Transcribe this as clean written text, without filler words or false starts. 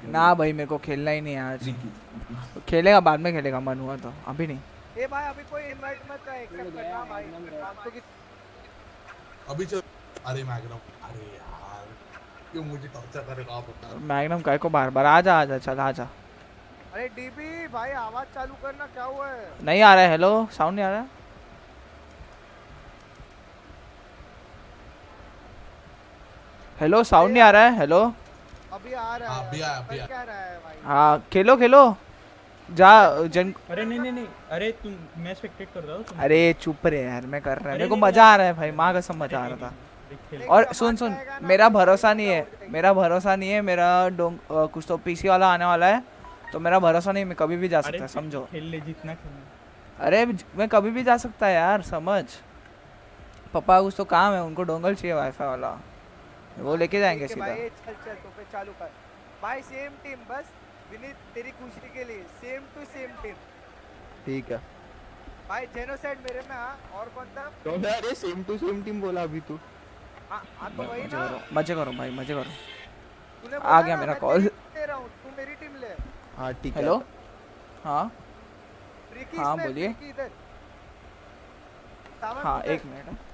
ना भाई मेरे को खेलना ही नहीं है आज। खेलेगा बाद में, खेलेगा मन हुआ तो, अभी नहीं। ए भाई अभी कोई इनवाइट मत कर, एक्सेप्ट करना भाई, फालतू की। अभी चल। अरे मैग्नम, अरे यार क्यों मुझे टॉर्चर करेगा आप बता। मैग्नम काय को बार बार, आजा आजा चल आजा। अरे डीबी भाई आवाज चालू करना, क्या हुआ है? नहीं आ रहा है, हेलो साउंड नहीं आ रहा है। हेलो साउंड नहीं आ रहा है, हेलो। अभी आ रहा है, अभी आया, अभी आया। क्या रहा है भाई? हाँ खेलो खेलो जा जन। अरे नहीं, अरे तुम, मैं स्पेक्टेट कर रहा हूँ। अरे चुप रहे यार, मैं कर रहा है, मेरे को नहीं, मजा आ रहा है भाई, माँ कसम मजा आ रहा था। और सुन सुन, मेरा भरोसा नहीं है, मेरा भरोसा नहीं है, मेरा कुछ तो पीसी वाला आने वाला है, तो मेरा भरोसा नहीं, मैं कभी भी जा सकता है, समझो। खेल ले जितना खेलना। अरे मैं कभी भी जा सकता है यार, समझ। पापा कुछ तो काम है, उनको डोंगल चाहिए वाईफाई वाला, वो लेके जाएंगे सीधा। भाई चल चल तो फिर चालू कर भाई, सेम टीम बस विनीत, तेरी खुशी के लिए सेम टू सेम टीम। ठीक है भाई जेनोसाइड मेरे में। हाँ और कौन था? तो अरे सेम टू सेम टीम बोला अभी तू। हाँ तो वही ना, मजे करो भाई, मजे करो। तूने आ गया मेरा कॉल। ले रहा हूँ, तू मेरी टीम ले। हाँ ठीक है। हेलो हाँ फ्रीकी हाँ इसमें, बोलिए। फ्रीकी इधर। हाँ एक मिनट।